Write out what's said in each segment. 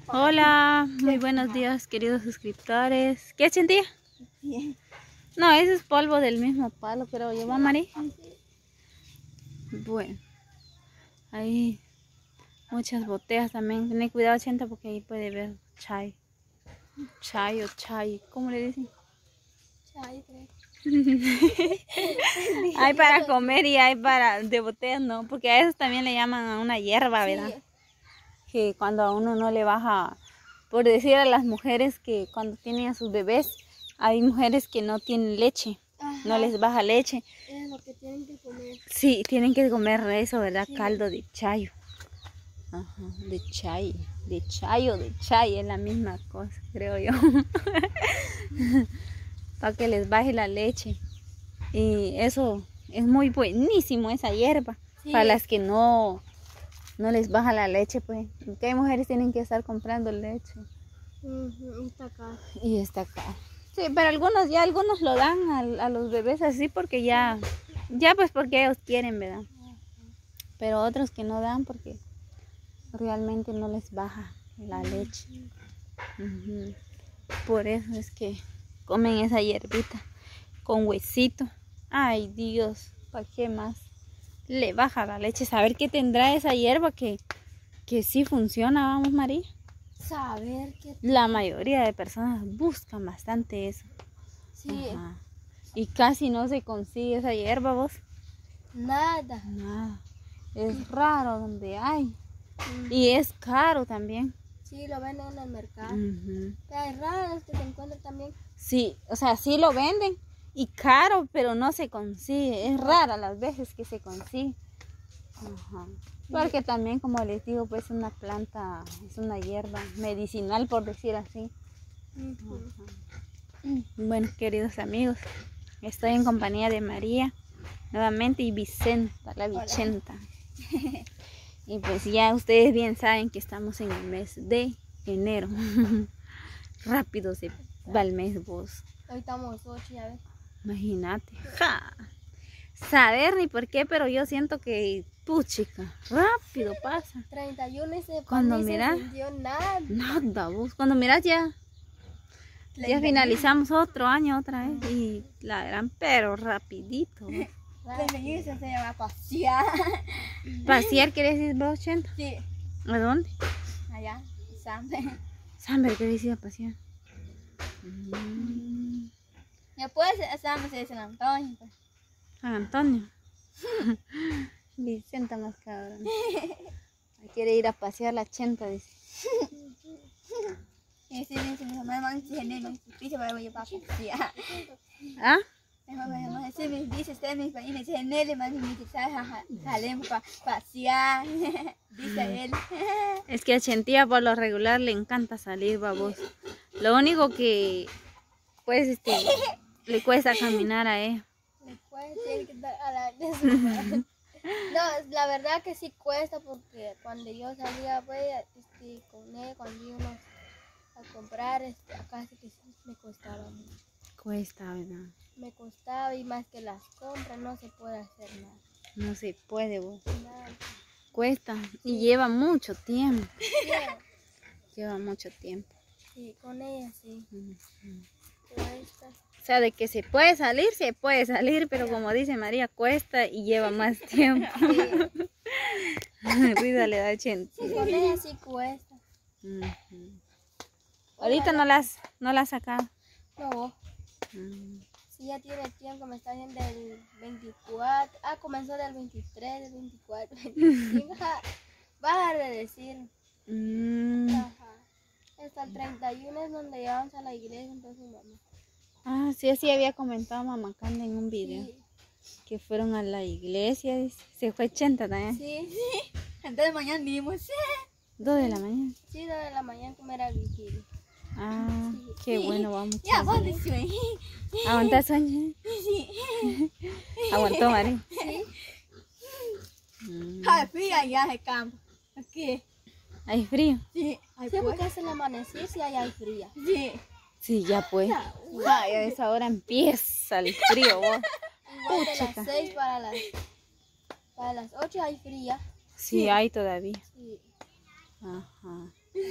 Hola, muy buenos días queridos suscriptores. ¿Qué hacen, tía? Bien. No, ese es polvo del mismo palo, pero lleva Mari. Bueno, hay muchas botellas también. Ten cuidado, Chenta, porque ahí puede ver chai. Chai o chai, ¿cómo le dicen? Chai, creo. Hay para comer y hay para de botellas, no, porque a eso también le llaman a una hierba, ¿verdad? Sí. Que cuando a uno no le baja, por decir a las mujeres que cuando tienen a sus bebés, hay mujeres que no tienen leche, Ajá. no les baja leche. Es lo que tienen que comer. Sí, tienen que comer eso, ¿verdad? Sí. Caldo de chayo. Ajá, de chayo, de chay, es la misma cosa, creo yo. Para que les baje la leche. Y eso es muy buenísimo, esa hierba. Sí. Para las que no les baja la leche, pues. Porque hay mujeres que tienen que estar comprando leche. Está acá. Y está acá. Sí, pero algunos lo dan a los bebés así porque ya pues porque ellos quieren, ¿verdad? Pero otros que no dan porque realmente no les baja la leche. Por eso es que comen esa hierbita con huesito. Ay, Dios, ¿para qué más? Le baja la leche. Saber qué tendrá esa hierba que sí funciona, vamos, María. Saber qué. La mayoría de personas buscan bastante eso. Sí. Ajá. Y casi no se consigue esa hierba, vos. Nada. Nada. Es raro donde hay. Y es caro también. Sí, lo venden en el mercado. Pero hay raros que te encuentran también. Sí, o sea, sí lo venden. Y caro, pero no se consigue. Es rara las veces que se consigue. Ajá. Porque también, como les digo, pues es una planta, es una hierba medicinal, por decir así. Bueno, queridos amigos, estoy en compañía de María nuevamente y Vicenta, la Vicenta. Y pues ya ustedes bien saben que estamos en el mes de enero. Rápido se va el mes, vos. Hoy estamos 8, ya ves. Imagínate. ¡Ja! Saber ni por qué, pero yo siento que, puchica, rápido pasa. 31 ese Cuando ni miras, se sintió nada. nada, vos. Cuando miras ya finalizamos otro año otra vez y la verán, pero rapidito. Se llama pasear. ¿Pasear querés decir vos, Chenta? Sí. ¿A dónde? Allá, Samber. Samber, ¿querés ir a pasear? Después Samber se dice San Antonio. San Antonio. Vicenta más cabrón. Quiere ir a pasear la Chenta, dice. Y si dice mi mamá, si en el piso para ir para pasear. ¿Ah? Dice usted mis países en él, más ni quizás salimos para pasear, dice él. Es que a Chentía por lo regular le encanta salir, babos. Lo único que pues le cuesta caminar a él. No, la verdad que sí cuesta porque cuando yo salía pues, con él, cuando íbamos a comprar, acá sí que sí me costaba mucho. Cuesta, ¿verdad? Me costaba y más que las compras no se puede hacer nada. No se puede, vos. Nada. Cuesta y lleva mucho tiempo. Sí. Lleva mucho tiempo. Sí, con ella sí. Cuesta. O sea, de que se puede salir, pero como dice María, cuesta y lleva más tiempo. Risa le da 80. Sí, con ella sí cuesta. Ahorita no las sacado. No. Sí, ya tiene tiempo, me está yendo del 24. Ah, comenzó del 23, del 24, 25. Vas a redecir. Ajá. Hasta el 31 es donde llevamos a la iglesia, entonces mamá. Ah, sí, así había comentado mamá Canda en un video. Sí. Que fueron a la iglesia, dice. Se fue 80 también. Sí. Entonces mañana vimos. 2 de la mañana. Sí, 2 de la mañana como era vigilia. Ah, sí. Qué bueno, vamos. Ya, ¿dónde sueño? ¿Aguantar sueño? Sí. ¿Aguantó, María? Sí. Hay frío allá de campo. Aquí. ¿Hay frío? Sí. Sí, porque es el amanecer, sí hay fría. Sí. Sí, ya pues. Ay, a esa hora empieza el frío, vos. Igual de las 6 para las 8 hay fría. Sí, hay todavía. Sí. Ajá.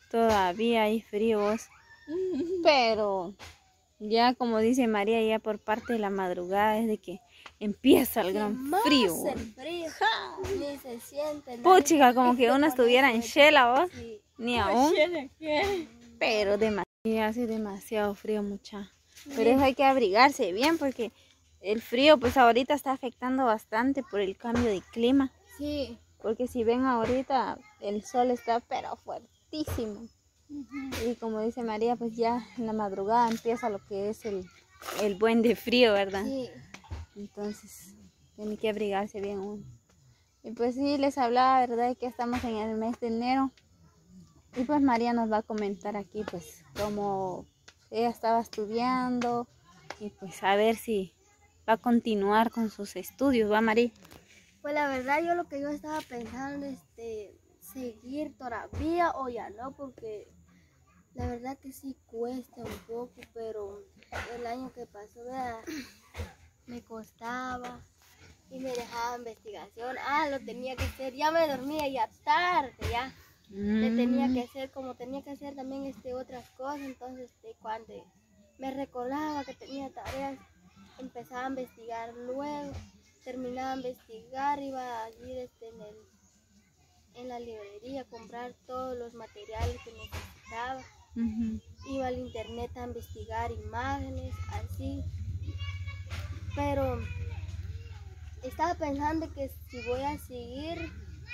todavía hay fríos, pero ya como dice María, ya por parte de la madrugada es de que empieza el gran frío. El frío. Ni se siente. Puchica, como que uno estuviera en chela, vos. Sí. Ni aún. Pero hace demasiado frío, mucha. Pero eso hay que abrigarse bien porque el frío pues ahorita está afectando bastante por el cambio de clima. Sí. Porque si ven ahorita el sol está pero fuertísimo. Y como dice María, pues ya en la madrugada empieza lo que es el buen de frío, ¿verdad? Sí. Entonces tiene que abrigarse bien uno. Y pues sí, les hablaba, ¿verdad? Que estamos en el mes de enero. Y pues María nos va a comentar aquí pues cómo ella estaba estudiando y pues a ver si va a continuar con sus estudios, ¿va, María? Pues la verdad yo lo que yo estaba pensando es seguir todavía o ya no, porque la verdad que sí cuesta un poco, pero el año que pasó me costaba y me dejaba investigación. Lo tenía que hacer, ya me dormía ya tarde, ya. Le tenía que hacer, como tenía que hacer también otras cosas, entonces cuando me recordaba que tenía tareas, empezaba a investigar luego, terminaba de investigar, iba a ir en la librería a comprar todos los materiales que necesitaba, iba al internet a investigar imágenes, así, pero estaba pensando que si voy a seguir,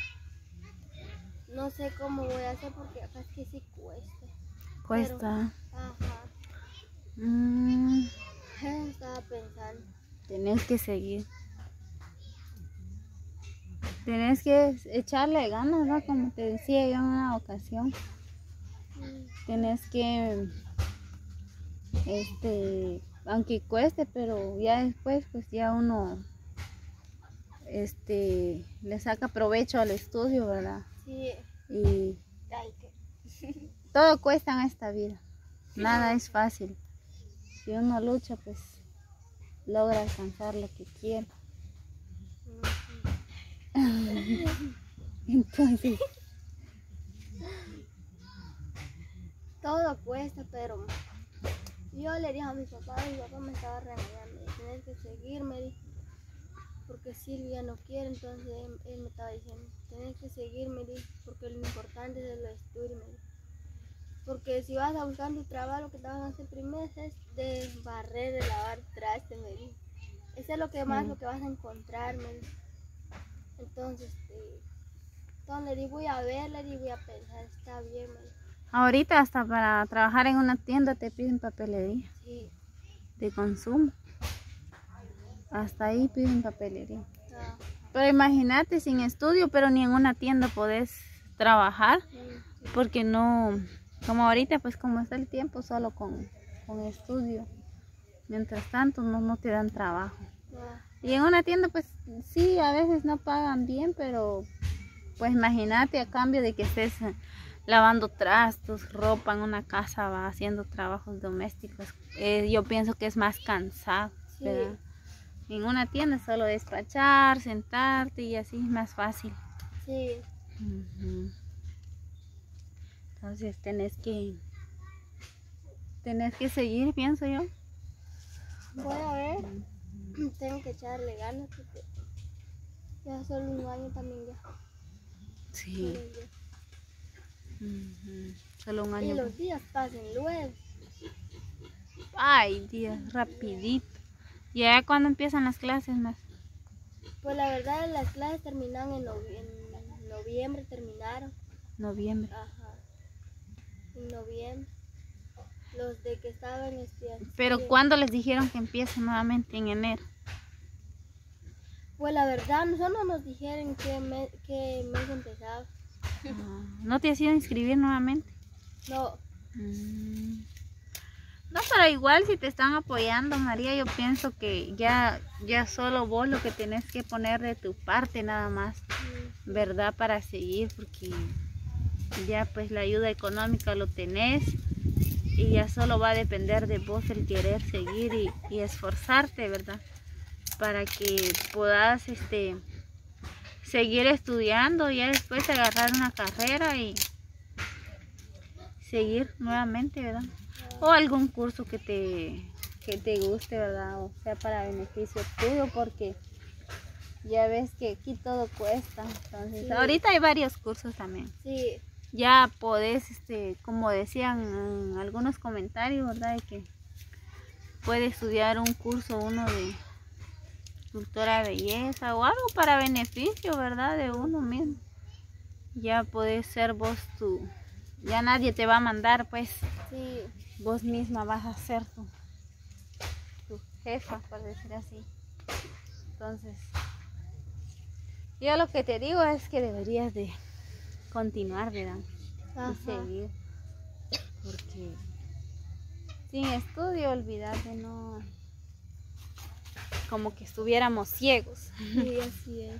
no sé cómo voy a hacer porque acá es que sí cuesta. Cuesta. Pero, estaba pensando. Tenés que seguir. Tenés que echarle ganas, ¿no? Como te decía yo en una ocasión. Tenés que, aunque cueste, pero ya después, pues ya uno, le saca provecho al estudio, ¿verdad? Sí. Y todo cuesta en esta vida. Nada es fácil. Si uno lucha, pues logra alcanzar lo que quiere. Entonces todo cuesta, pero yo le dije a mi papá me estaba regañando, tienes que seguirme, dijo, porque Silvia no quiere, entonces él me estaba diciendo, tienes que seguirme, dijo, porque lo importante es el estudio, me dijo. Porque si vas a buscar tu trabajo, lo que te vas a hacer primero es de barrer, de lavar traste, me dijo. Eso es lo que más, lo que vas a encontrar, me dijo. Entonces le dije, voy a ver, le dije, voy a pensar, está bien, me dijo. Ahorita hasta para trabajar en una tienda te piden papelería. Sí. De consumo. Hasta ahí piden papelería. Pero imagínate, sin estudio, pero ni en una tienda podés trabajar. Porque no, como ahorita, pues como está el tiempo, solo con estudio. Mientras tanto, no te dan trabajo. Y en una tienda, pues sí, a veces no pagan bien, pero pues imagínate a cambio de que estés lavando trastos, ropa en una casa, va haciendo trabajos domésticos. Yo pienso que es más cansado, ¿verdad? En una tienda solo despachar, sentarte y así es más fácil. Sí. Entonces tenés que seguir, pienso yo. Voy a ver, tengo que echarle ganas porque ya solo un año también ya. Sí. Solo un año. Y los días pasan luego. Ay, días, rapidito. ¿Y ya cuándo empiezan las clases más? Pues la verdad las clases terminaron en noviembre, terminaron. Noviembre. Ajá. En noviembre. Los de que estaban estudiando. Pero ¿cuándo les dijeron que empiezan nuevamente? En enero. Pues la verdad, nosotros no nos dijeron qué mes empezaba. ¿No te has ido a inscribir nuevamente? No. No, pero igual si te están apoyando, María, yo pienso que ya solo vos lo que tenés que poner de tu parte nada más, ¿verdad? Para seguir, porque ya pues la ayuda económica lo tenés y ya solo va a depender de vos el querer seguir y esforzarte, ¿verdad? Para que puedas seguir estudiando y ya después agarrar una carrera seguir nuevamente, ¿verdad? O algún curso que te guste, ¿verdad? O sea, para beneficio tuyo, porque ya ves que aquí todo cuesta. Entonces, ahorita hay varios cursos también. Sí. Ya podés, como decían en algunos comentarios, ¿verdad? De que puede estudiar un curso uno de cultura de belleza o algo para beneficio, ¿verdad? De uno mismo. Ya podés ser vos ya nadie te va a mandar, pues. Sí. Vos misma vas a ser tu jefa, por decir así. Entonces, yo lo que te digo es que deberías de continuar, ¿verdad? Y seguir. Porque sin estudio, olvídate, no. Como que estuviéramos ciegos. Sí, así es.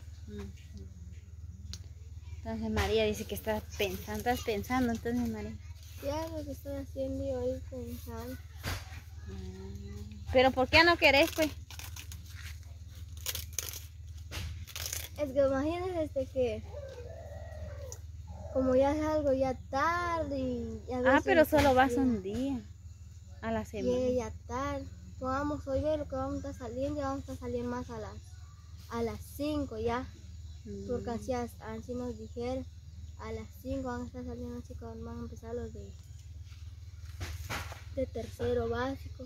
Entonces María dice que estás pensando, entonces María. Ya lo que estoy haciendo y hoy pensando. Pero ¿por qué no querés, pues? Es que imagínense que como ya es algo ya tarde y a veces pero solo vas un día a la semana. Llegue ya tarde. Vamos hoy ver lo que vamos a estar saliendo, ya vamos a salir más a las 5 ya. Porque así nos dijeron, a las 5 van a estar saliendo los chicos, van a empezar los de tercero básico.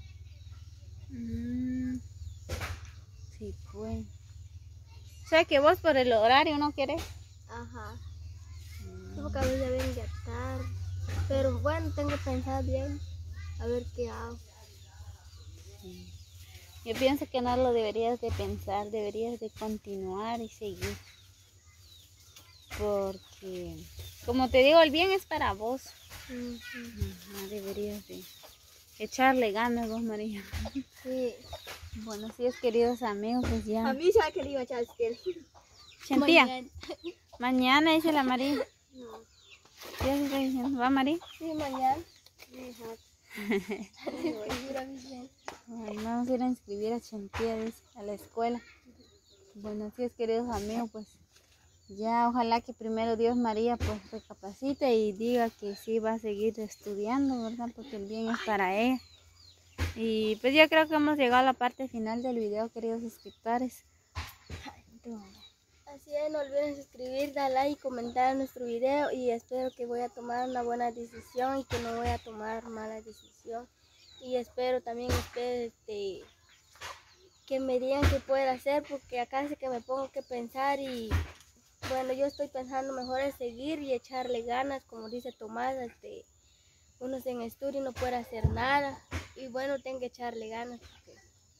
Sí, pues. O sea que vos por el horario no querés. Ajá. Porque a veces ya vienen ya tarde. Pero bueno, tengo que pensar bien, a ver qué hago. Sí. Yo pienso que no lo deberías de pensar, deberías de continuar y seguir. Porque, como te digo, el bien es para vos. Deberías de echarle ganas vos, María. Sí. Bueno, sí, queridos amigos, pues ya. A mí ya que le iba a echar Chantía. Mañana dice la María. No. ¿Ya se está diciendo? ¿Va, María? Sí, mañana. Bueno, vamos a ir a inscribir a Chantía, dice, a la escuela. Bueno, sí, queridos amigos, pues ya ojalá que primero Dios María pues recapacite y diga que sí va a seguir estudiando, ¿verdad? Porque el bien es para ella. Y pues yo creo que hemos llegado a la parte final del video, queridos suscriptores. Así es, no olviden suscribir, dar like y comentar nuestro video y espero que voy a tomar una buena decisión y que no voy a tomar mala decisión. Y espero también ustedes que me digan qué puedo hacer, porque acá hace que me pongo que pensar y bueno, yo estoy pensando mejor en seguir y echarle ganas, como dice Tomás, uno sin estudio no puede hacer nada y bueno, tengo que echarle ganas porque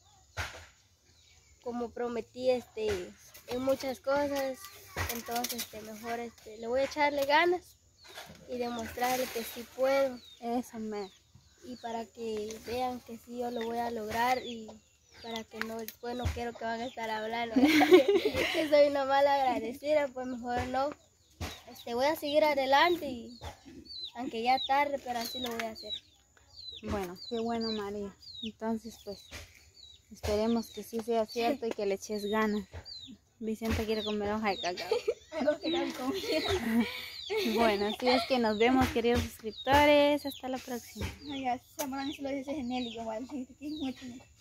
como prometí en muchas cosas, entonces mejor le voy a echarle ganas y demostrarle que sí puedo. Eso me. Y para que vean que sí yo lo voy a lograr y para que no después no quiero que van a estar hablando que soy una mala agradecida, pues mejor no. Voy a seguir adelante y aunque ya tarde, pero así lo voy a hacer. Bueno, qué bueno, María. Entonces pues esperemos que sí sea cierto y que le eches ganas. Vicente quiere comer hoja de cacao. Bueno, así es que nos vemos, queridos suscriptores. Hasta la próxima. Ay, ya, se lo dices en él igual.